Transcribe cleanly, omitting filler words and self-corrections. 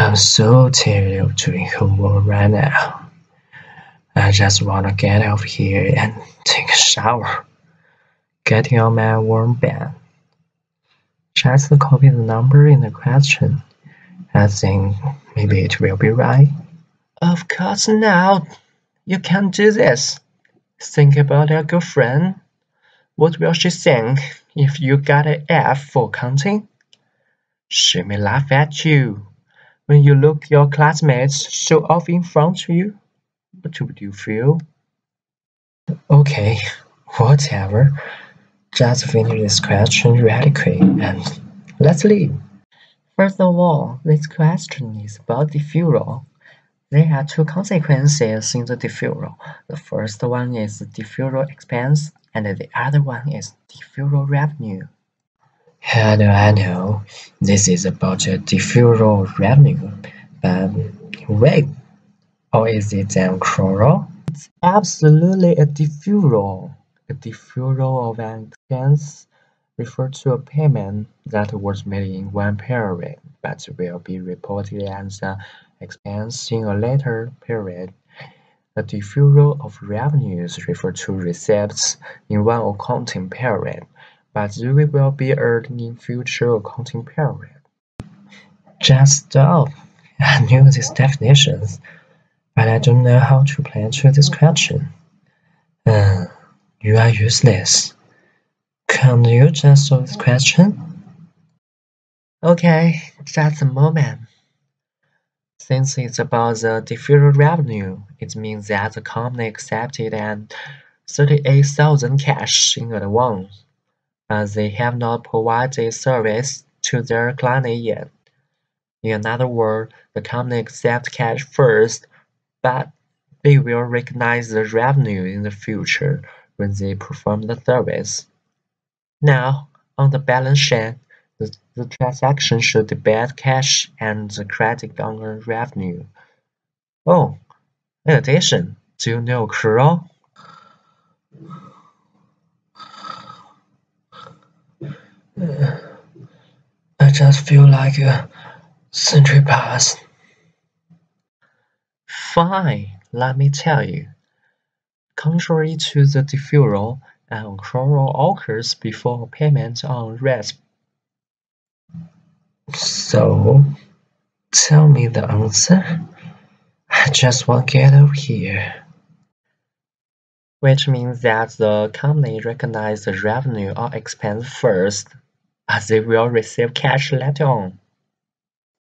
I'm so tired of doing homework right now. I just want to get out of here and take a shower. Getting on my warm bed. Just copy the number in the question. I think maybe it will be right. Of course not. You can't do this. Think about your girlfriend. What will she think if you got an F for counting? She may laugh at you. When you look your classmates show off in front of you, what would you feel? Okay, whatever. Just finish this question really quick and let's leave. First of all, this question is about deferral. There are two consequences in the deferral. The first one is deferral expense, and the other one is deferral revenue. I know. This is about a deferral revenue. But wait, or is it an accrual? It's absolutely a deferral. A deferral of an expense refers to a payment that was made in one period but will be reported as an expense in a later period. A deferral of revenues refers to receipts in one accounting period, but they will be earned in future accounting period. Just stop. I knew these definitions, but I don't know how to answer this question. You are useless. Can't you just solve this question? Okay, just a moment. Since it's about the deferred revenue, it means that the company accepted an 38,000 cash in advance, but they have not provided service to their client yet. In other words, the company accepts cash first, but they will recognize the revenue in the future when they perform the service. Now, on the balance sheet, the transaction should debit cash and the credit unearned revenue. Oh, in addition, do you know accrual? I just feel like a century passed. Fine, let me tell you. Contrary to the deferral, an accrual occurs before payment on risk. So, tell me the answer. I just want to get over here. Which means that the company recognizes the revenue or expense first, as they will receive cash later on.